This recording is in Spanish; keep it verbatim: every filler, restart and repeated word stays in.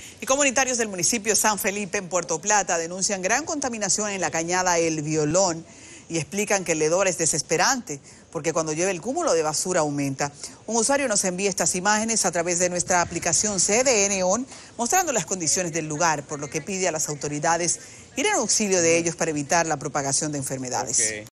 Y comunitarios del municipio San Felipe en Puerto Plata denuncian gran contaminación en la cañada El Violón y explican que el hedor es desesperante porque cuando llueve el cúmulo de basura aumenta. Un usuario nos envía estas imágenes a través de nuestra aplicación C D N O N mostrando las condiciones del lugar, por lo que pide a las autoridades ir en auxilio de ellos para evitar la propagación de enfermedades. Okay.